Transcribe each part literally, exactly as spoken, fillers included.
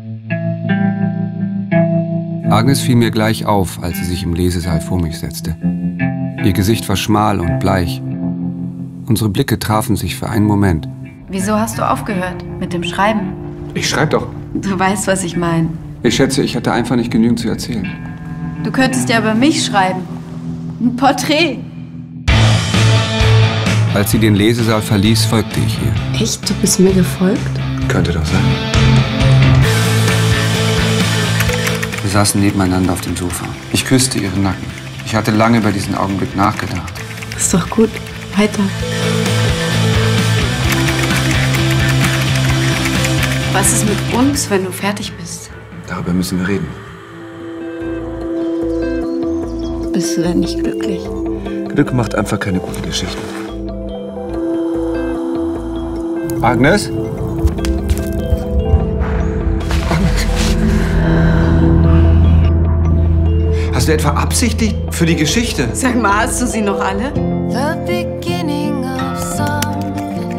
Agnes fiel mir gleich auf, als sie sich im Lesesaal vor mich setzte. Ihr Gesicht war schmal und bleich. Unsere Blicke trafen sich für einen Moment. Wieso hast du aufgehört mit dem Schreiben? Ich schreibe doch. Du weißt, was ich meine. Ich schätze, ich hatte einfach nicht genügend zu erzählen. Du könntest ja über mich schreiben. Ein Porträt. Als sie den Lesesaal verließ, folgte ich ihr. Echt? Du bist mir gefolgt? Könnte doch sein. Wir saßen nebeneinander auf dem Sofa. Ich küsste ihren Nacken. Ich hatte lange über diesen Augenblick nachgedacht. Ist doch gut. Weiter. Was ist mit uns, wenn du fertig bist? Darüber müssen wir reden. Bist du denn nicht glücklich? Glück macht einfach keine gute Geschichte. Agnes? Agnes? Hast du etwa absichtlich für die Geschichte? Sag mal, hast du sie noch alle? The beginning of something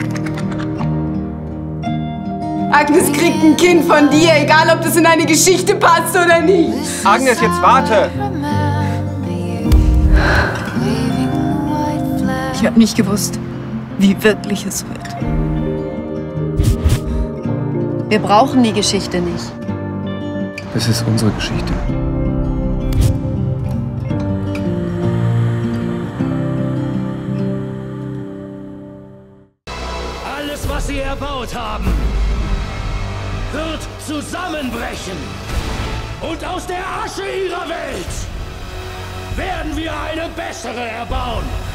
new. Agnes kriegt ein Kind von dir, egal ob das in eine Geschichte passt oder nicht. Agnes, jetzt warte! Ich habe nicht gewusst, wie wirklich es wird. Wir brauchen die Geschichte nicht. Das ist unsere Geschichte. Alles, was sie erbaut haben, wird zusammenbrechen. Und aus der Asche ihrer Welt werden wir eine bessere erbauen.